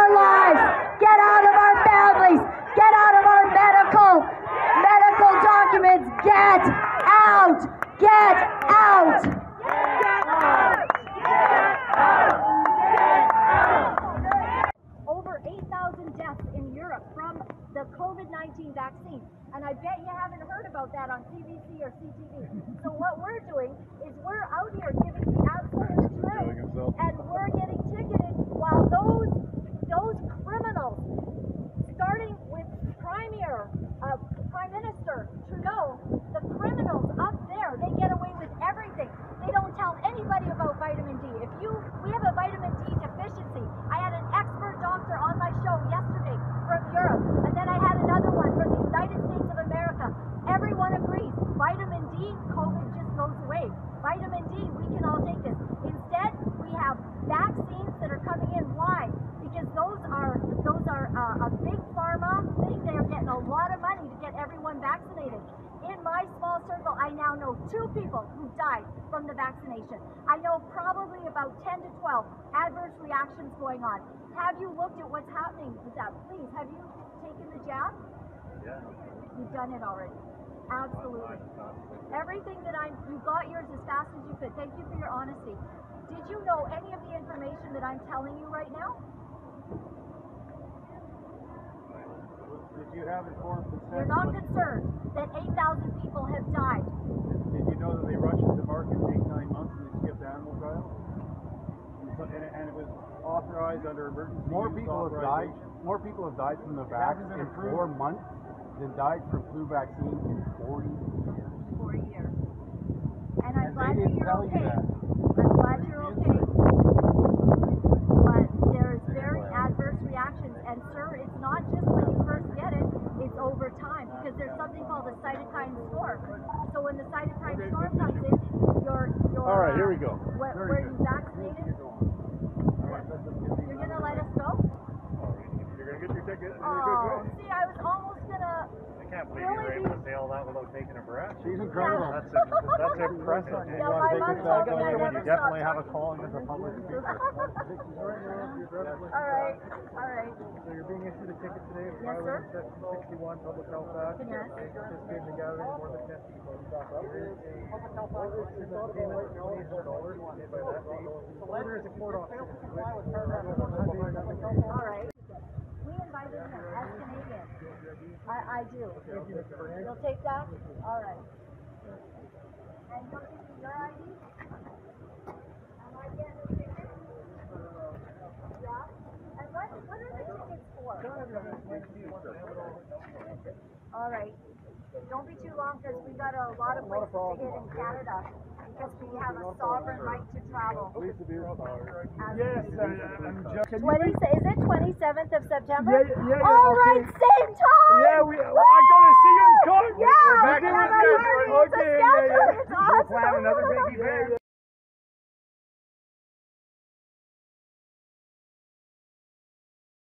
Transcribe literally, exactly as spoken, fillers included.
our lives. Get out of our families. Get out of our medical, medical documents. Get out. Get out. Over eight thousand deaths in Europe from the COVID nineteen vaccine. And I bet you haven't heard about that on C B C or C T V. So what we're doing is we're out here giving the absolute truth, and we're getting ticketed while those those criminals, starting with Premier, uh, Prime Minister Trudeau, the criminals up there, they get away with everything. They don't tell anybody about vitamin D. If you, we have a vitamin D deficiency. I had an expert doctor on my show yesterday from Europe, and then I had another one from the United States of America. Everyone agrees, vitamin D, COVID just goes away. Vitamin D, we can all take this. Instead, we have vaccines that are coming in. Why? Because those are those are uh, a big pharma thing. They're getting a lot of money to get everyone vaccinated. In my small circle, I now know two people who died from the vaccination. I know probably about ten to twelve adverse reactions going on. Have you looked at what's happening with that? Please, have you taken the jab? Yeah. You've done it already. Absolutely. Everything that I'm, you got yours as fast as you could. Thank you for your honesty. Did you know any of the information that I'm telling you right now? Did you have informed consent? You're not concerned that eight thousand people have died. Did you know that they rushed it to market in eight, nine months and they skipped animal trials? And it, and it was authorized under emergency More use people have died. authorization. More people have died from the vax in four months than died from flu vaccine in forty years. Four years. And I'm And glad they that didn't you're tell you okay. that. I'm glad you're okay. But there's very adverse reactions. And sir, it's not just when you first get it, it's over time. Because there's something called a cytokine storm. So when the cytokine storm comes in, your your All right, uh, here we go. Where, where you vaccinated, you're gonna let us go? You're going to get your ticket. and you're Oh, good. see, I was almost gonna. I can't believe you were able to say all that without taking a breath. She's incredible. That's a, that's impressive. Yeah, my mom told me I never You definitely stop have a calling as a public speaker. All right, all right. So you're being issued a ticket today for Yes, sir. violating section sixty-one Public Health Act. Yes. Participating in the gathering of more than ten people. There is a public health act payment of twenty dollars made by that date. There is a court officer. All right. We invited him as Canadian. I, I do. You'll take that? All right. And you'll give me your I D? Am I getting a ticket? Yeah. And what, what are the tickets for? All right. Don't be too long because we got a lot of places to hit in Canada because we have a sovereign right to travel. Yes, I'm just. twenty, is it twenty-seventh of September? Yeah, yeah, yeah, All okay. right, same time. Yeah, we. Well, I gotta see you in court. Yeah, We're back and in I'm the already Okay, yeah, scheduled. yeah. It's awesome. Plan another big event.